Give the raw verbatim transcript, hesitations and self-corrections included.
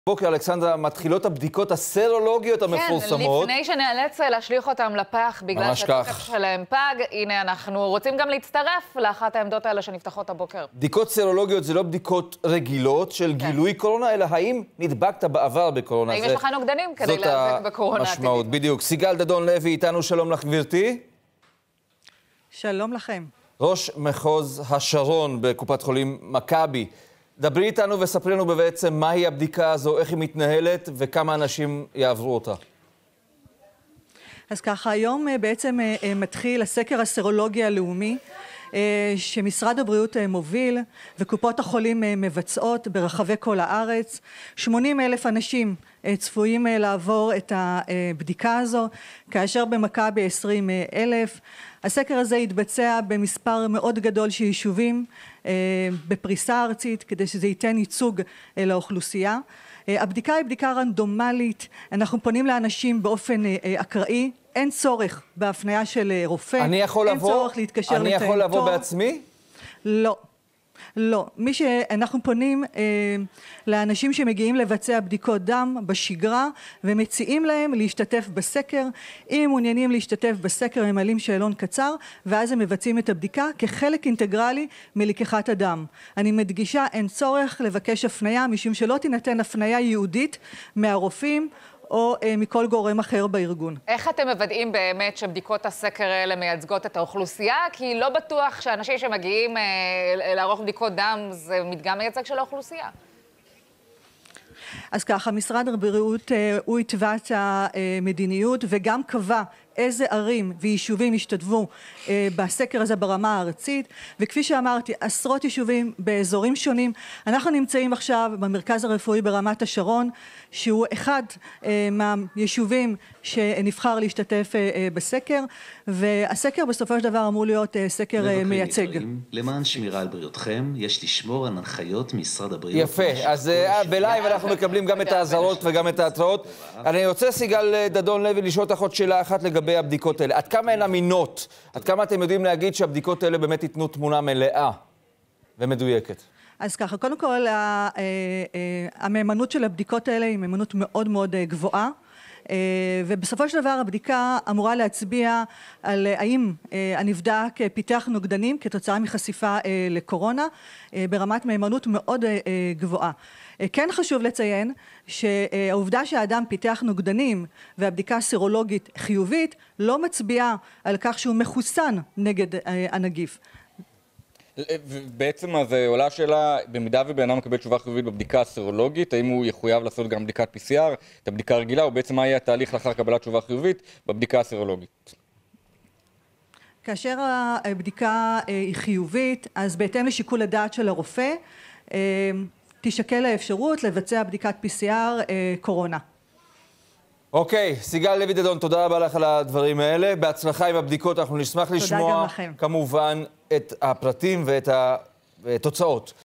בוקר, אלכסנדרה, מתחילות הבדיקות הסרולוגיות המפורסמות. כן, לפני שנאלץ להשליך אותם לפח בגלל שהתוקף שלהם פג, הנה אנחנו רוצים גם להצטרף לאחת העמדות האלה שנפתחות הבוקר. בדיקות סרולוגיות זה לא בדיקות רגילות של כן. גילוי קורונה, אלא האם נדבקת בעבר בקורונה. האם זה... יש לך נוגדנים כדי להיאבק בקורונה עתידית. משמעות, בדיוק. סיגל דדון לוי איתנו, שלום לך גברתי. שלום לכם. ראש מחוז השרון בקופת חולים מכבי. דברי איתנו וספרי לנו בעצם מהי הבדיקה הזו, איך היא מתנהלת וכמה אנשים יעברו אותה. אז ככה, היום בעצם מתחיל הסקר הסרולוגי הלאומי שמשרד הבריאות מוביל וקופות החולים מבצעות ברחבי כל הארץ. שמונים אלף אנשים צפויים לעבור את הבדיקה הזו, כאשר במכבי עשרים אלף. הסקר הזה יתבצע במספר מאוד גדול של יישובים בפריסה ארצית, כדי שזה ייתן ייצוג לאוכלוסייה. הבדיקה היא בדיקה רנדומלית, אנחנו פונים לאנשים באופן אקראי, אין צורך בהפניה של רופא, אני יכול אין לבוא, צורך להתקשר לתאם אני תור. יכול לבוא בעצמי? לא. לא, מי שאנחנו פונים אה, לאנשים שמגיעים לבצע בדיקות דם בשגרה ומציעים להם להשתתף בסקר. אם מעוניינים להשתתף בסקר הם מעלים שאלון קצר ואז הם מבצעים את הבדיקה כחלק אינטגרלי מלקיחת הדם. אני מדגישה, אין צורך לבקש הפניה משום שלא תינתן הפניה ייעודית מהרופאים או אה, מכל גורם אחר בארגון. איך אתם מוודאים באמת שבדיקות הסקר האלה מייצגות את האוכלוסייה? כי לא בטוח שאנשים שמגיעים אה, לערוך בדיקות דם זה מדגם מייצג של האוכלוסייה. אז ככה, משרד הבריאות אה, הוא התווה את המדיניות וגם קבע איזה ערים ויישובים ישתתפו אה, בסקר הזה ברמה הארצית, וכפי שאמרתי, עשרות יישובים באזורים שונים. אנחנו נמצאים עכשיו במרכז הרפואי ברמת השרון, שהוא אחד אה, מהיישובים שנבחר להשתתף אה, אה, בסקר, והסקר בסופו של דבר אמור להיות אה, סקר אה, מייצג. למען שמירה על בריאותכם, יש לשמור על הנחיות משרד הבריאות. יפה, אז בלייב אנחנו מקבלים גם את האזהרות וגם את ההתראות. אני רוצה, סיגל דדון לוי, לשאול אותך עוד שאלה אחת לגבי הבדיקות האלה. עד כמה הן אמינות? עד כמה אתם יודעים להגיד שהבדיקות האלה באמת ייתנו תמונה מלאה ומדויקת? אז ככה, קודם כל, המהימנות של הבדיקות האלה היא מהימנות מאוד מאוד גבוהה, ובסופו של דבר הבדיקה אמורה להצביע על האם הנבדק פיתח נוגדנים כתוצאה מחשיפה לקורונה ברמת מהימנות מאוד גבוהה. כן חשוב לציין שהעובדה שהאדם פיתח נוגדנים והבדיקה הסרולוגית חיובית לא מצביעה על כך שהוא מחוסן נגד הנגיף. בעצם אז עולה השאלה, במידה ובאדם מקבל תשובה חיובית בבדיקה הסרולוגית, האם הוא יחויב לעשות גם בדיקת פי סי אר, את הבדיקה הרגילה, או בעצם מה יהיה התהליך לאחר קבלת תשובה חיובית בבדיקה הסרולוגית? כאשר הבדיקה היא חיובית, אז בהתאם לשיקול הדעת של הרופא, תשקל האפשרות לבצע בדיקת פי סי אר קורונה. אוקיי, סיגל לוי דדון, תודה רבה לך על הדברים האלה. בהצלחה עם הבדיקות, אנחנו נשמח לשמוע כמובן את הפרטים ואת התוצאות.